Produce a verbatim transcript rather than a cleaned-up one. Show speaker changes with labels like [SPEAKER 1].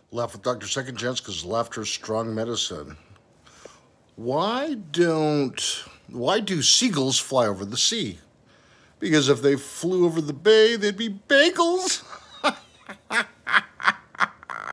[SPEAKER 1] Laugh with Doctor Second Chance because laughter is strong medicine. Why don't, why do seagulls fly over the sea? Because if they flew over the bay, they'd be bagels.